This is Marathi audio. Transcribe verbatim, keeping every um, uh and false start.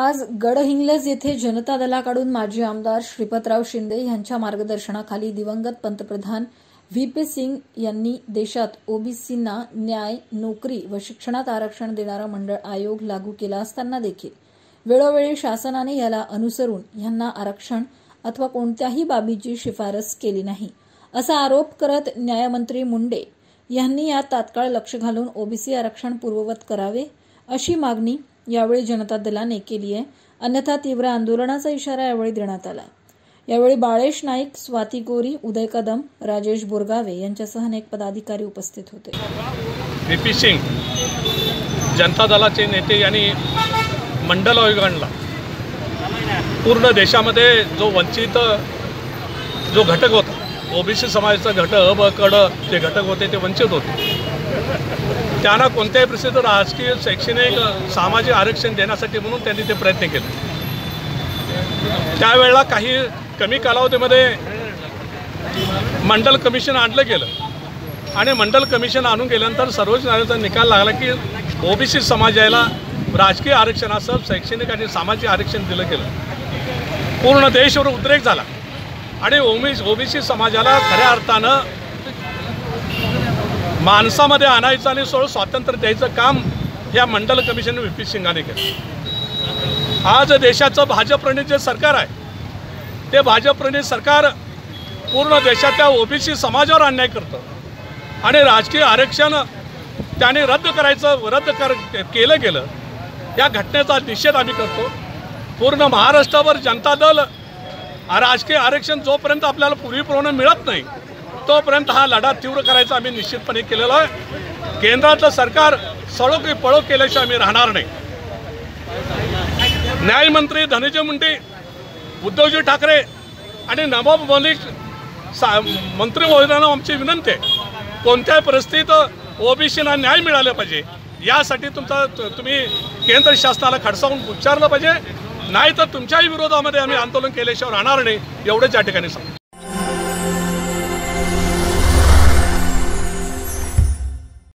आज गडहिंग्लज येथे जनता दलाकडून माजी आमदार श्रीपतराव शिंदे यांच्या मार्गदर्शनाखाली दिवंगत पंतप्रधान व्ही पी सिंग यांनी देशात ओबीसींना न्याय, नोकरी व शिक्षणात आरक्षण देणारा मंडळ आयोग लागू केला असताना देखील वेळोवेळी शासनाने याला अनुसरून यांना आरक्षण अथवा कोणत्याही बाबीची शिफारस केली नाही, असा आरोप करत न्यायमंत्री मुंडे यांनी यात तात्काळ लक्ष घालून ओबीसी आरक्षण पूर्ववत करावे, अशी मागणी यावेळी जनता दलाने केली आहे। अन्यथा तीव्र आंदोलनाचा इशारा यावेळी देण्यात आला। यावेळी बाळेश नाईक, स्वाती गोरी, उदय कदम, राजेश बोरगावे यांच्यासह अनेक पदाधिकारी उपस्थित होते। व्ही पी सिंग जनता दलाचे नेते यांनी मंडल आयोगाला पूर्ण देशामध्ये जो वंचित जो घटक होता, ओबीसी समाजाचा घटक अ ब कड जे घटक होते ते वंचित होते, त्यांना कोणत्याही परिस्थितीत राजकीय, शैक्षणिक, सामाजिक आरक्षण देण्यासाठी म्हणून त्यांनी ते प्रयत्न केले। त्यावेळेला काही कमी कालावधीमध्ये मंडल कमिशन आणलं गेलं आणि मंडल कमिशन आणून गेल्यानंतर सर्वोच्च न्यायालयाचा निकाल लागला की ओबीसी समाजाला राजकीय आरक्षणासह शैक्षणिक आणि सामाजिक आरक्षण दिलं गेलं। पूर्ण देशभर उद्रेक झाला आणि ओबीसी समाजाला खऱ्या अर्थानं माणसामध्ये आणायचं आणि सोड स्वातंत्र्य द्यायचं काम या मंडल कमिशन व्ही पी सिंगाने केलं। आज देशाचं भाजप-प्रणीत जे सरकार आहे ते भाजप-प्रणीत सरकार पूर्ण देशातल्या ओबीसी समाजावर अन्याय करतं आणि राजकीय आरक्षण त्याने रद्द करायचं रद्द कर केलं गेलं। या घटनेचा निषेध आम्ही करतो। पूर्ण महाराष्ट्रावर जनता दल राजकीय आरक्षण जोपर्यंत आपल्याला पूर्वीप्रमाणे मिळत नाही तोपर्यंत हा लढा तीव्र करायचा आम्ही निश्चितपणे केलेला आहे। केंद्रातलं सरकार सळो की पळो केल्याशिवाय आम्ही राहणार नाही। न्यायमंत्री धनंजय मुंडे, उद्धवजी ठाकरे आणि नवाब मलिक मंत्री महोदयांना आमची विनंती आहे, कोणत्याही परिस्थितीत ओबीसीना न्याय मिळाला पाहिजे यासाठी तुमचा तुम्ही केंद्र शासनाला खडसावून विचारलं पाहिजे, नाही तर तुमच्याही विरोधामध्ये आम्ही आंदोलन केल्याशिवाय राहणार नाही, एवढंच या ठिकाणी सांगतो।